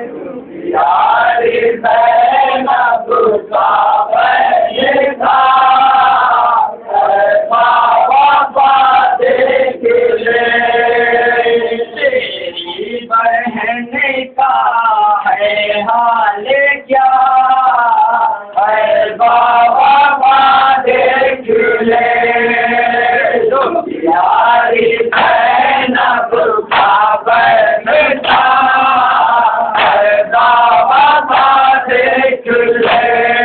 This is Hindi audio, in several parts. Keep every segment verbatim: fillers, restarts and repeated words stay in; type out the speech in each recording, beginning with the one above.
यारी ज़ैनब का बैठा बाबा देख ले तेरी बहन का है हाल क्या है बाबा देख ले यारी ज़ैनब का बैठा है बाबा देख ले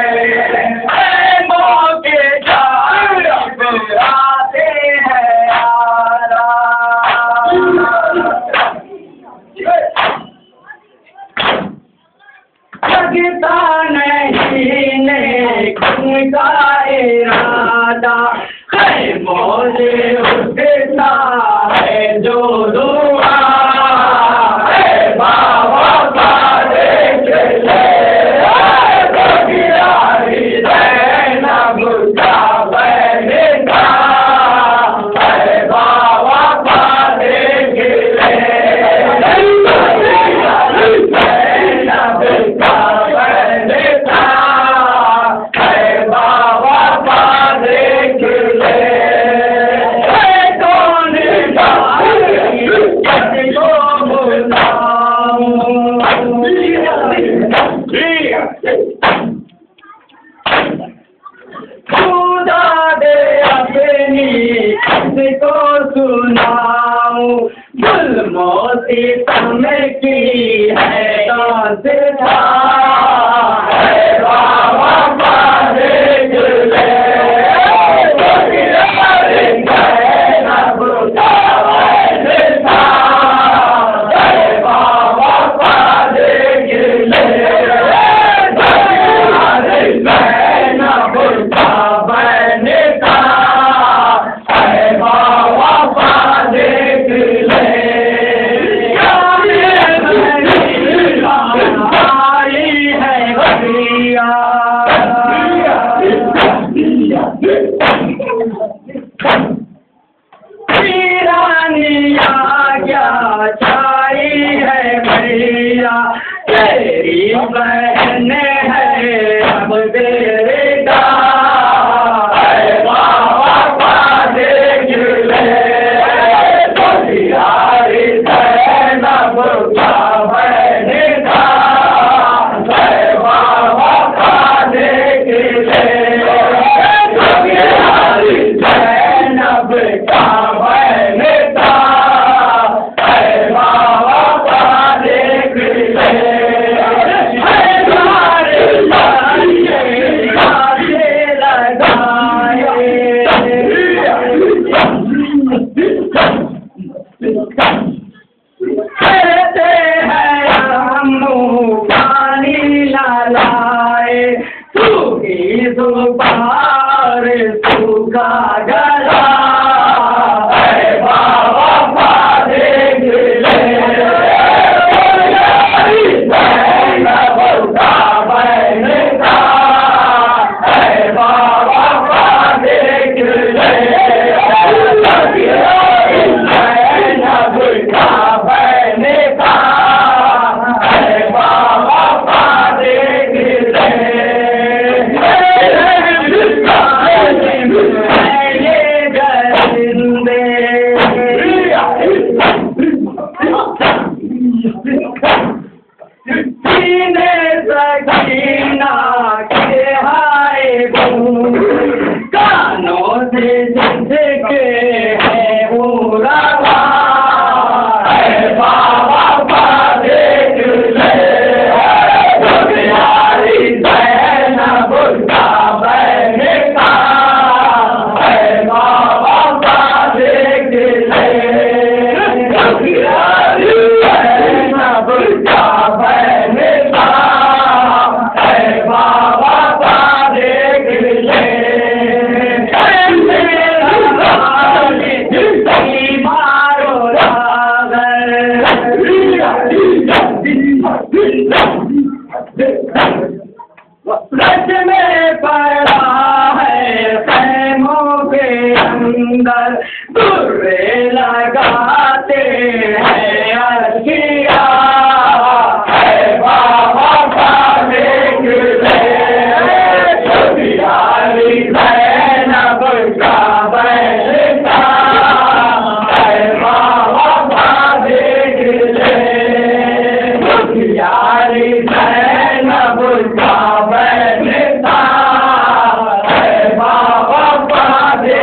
मौके जानिब आते हैं यारा लगता नहीं नेक का इरादा खैमों से उठता है जो दुआ है बाबा देख ले यारी ज़ैनब का बैठा है बाबा देख ले ज़ैनब का बैठा है बाबा देख ले कौन खुदा दे अपनी को सुनाऊं जुल्मों सितम की है दास था है बाबा देख ले ज़ैनब का बैठा है बाबा देख ले ज़ैनब का बैठा है बाबा देख ले आई है बरिया वीरानिया क्या छाई है भैया तेरी बहन है अब बेटा है बाबा देख ले यारी ज़ैनब का बैठा है बाबा देख ले यारी ज़ैनब का बैठा है बाबा देख ले कहते हैं हम पानी लाए सूखी सुपार सूखा गला है बाबा देख ले ज़ैनब का बैठा है बाबा देख ले ज़ैनब का बैठा है बाबा देख ले सकीना के हाय कानों से जिसके है पूरा है बाबा देख ले यारी ज़ैनब का बैठा है बाबा देख ले यारी ज़ैनब का बैठा है बाबा देख ले रच में पड़ा है खैमों के अंदर दुर्रे लगाते हैं अखिया है दुखियारी ज़ैनब का बनता है बाबा पादे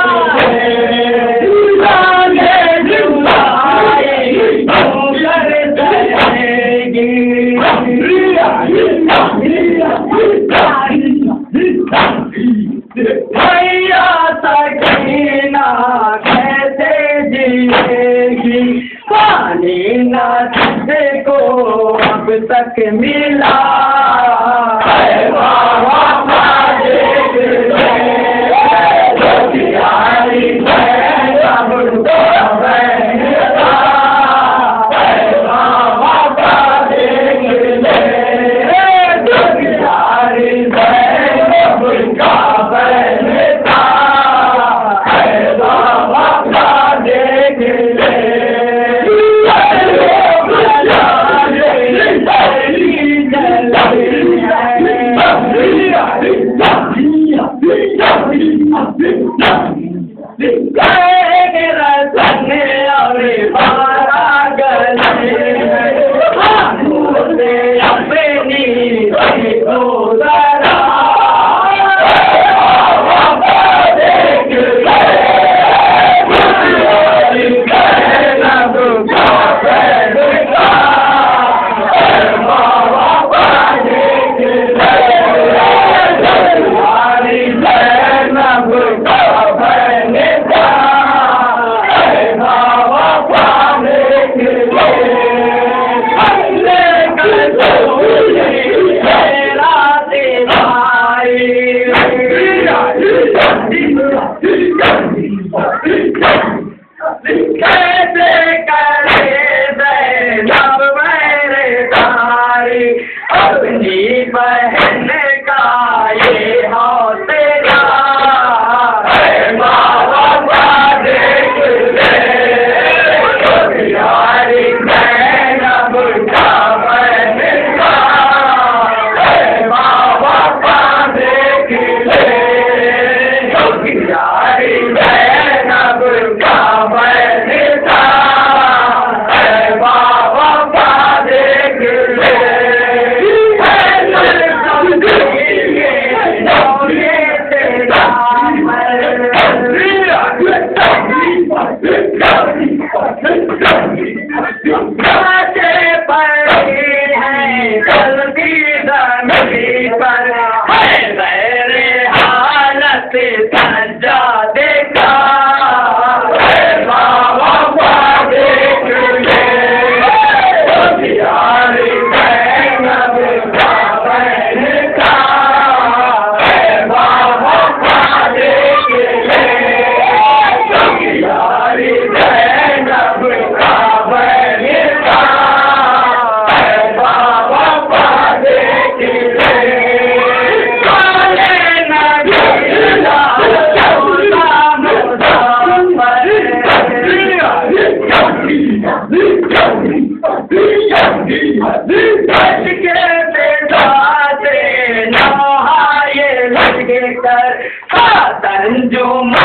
भैया सकीना कैसे जिएगी पानी न तुझको अब तक मिला है बाबा दुखियारी ज़ैनब का बनता है बाबा दुखियारी ज़ैनब का बनता है बाबा देख ले कैसे करे ज़ैनब मेरे तारी अपनी बहन का ये हौसला है बाबा देख ले दुखियारी ज़ैनब का बनता है बाबा देख ले दुखियारी ज़ैनब का बनता है बाबा देख ले सजा देखा बाबा देख ले दुखियारी ज़ैनब का बनता है बाबा देख ले दुखियारी ज़ैनब का बनता है बाबा देख ले बच के बेदाते नहाए लगे कर तंजुम